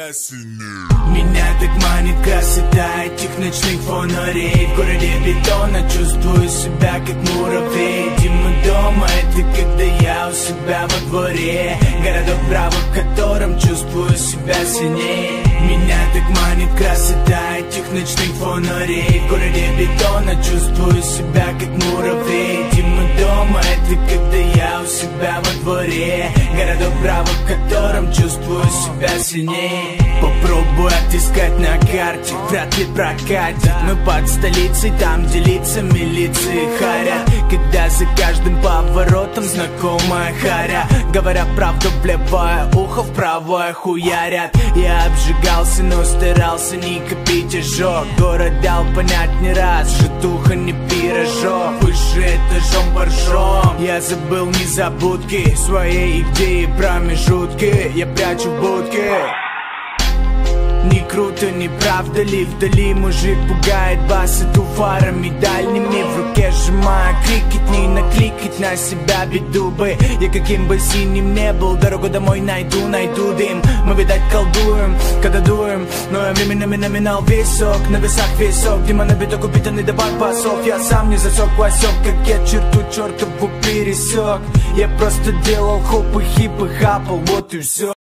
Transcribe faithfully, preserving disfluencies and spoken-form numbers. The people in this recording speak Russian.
себя сильнее. Меня так манит красота этих ночных фонарей. В городе бетона чувствую себя как муравей. Дима дома — это когда я у себя во дворе. Городок браво, в котором чувствую себя сильнее. Меня так манит красота этих ночных фонарей. В городе бетона чувствую себя как муравей. Дима дома — это когда я у себя во дворе. Городок браво, в котором чувствую себя сильнее. Попробую отыскать на карте, вряд ли прокатит. Мы под столицей, там делиться милиции харят. Когда за каждым поворотом знакомая харя. Говоря правду в левое ухо, в правое хуярят. Я обжигался, но старался не копить ожог. Город дал понять не раз, житуха не пирожок. Выше этажом боржом я забыл незабудки, своей идеи промежутки я прячу в будке. Не круто, не правда ли? Вдали мужик пугает басоту фарами дальними. В руке сжимая крикет, не накликать на себя беду бы. Я каким бы синим не был, дорогу домой найду, найду дым. Мы, видать, колдуем, когда дуем, но я временами номинал весь сок. На весах весь сок, Дима на биток упитанный до басов. Я сам не засек васек, как я черту чертову пересек. Я просто делал хоп и хип и хапал, вот и все.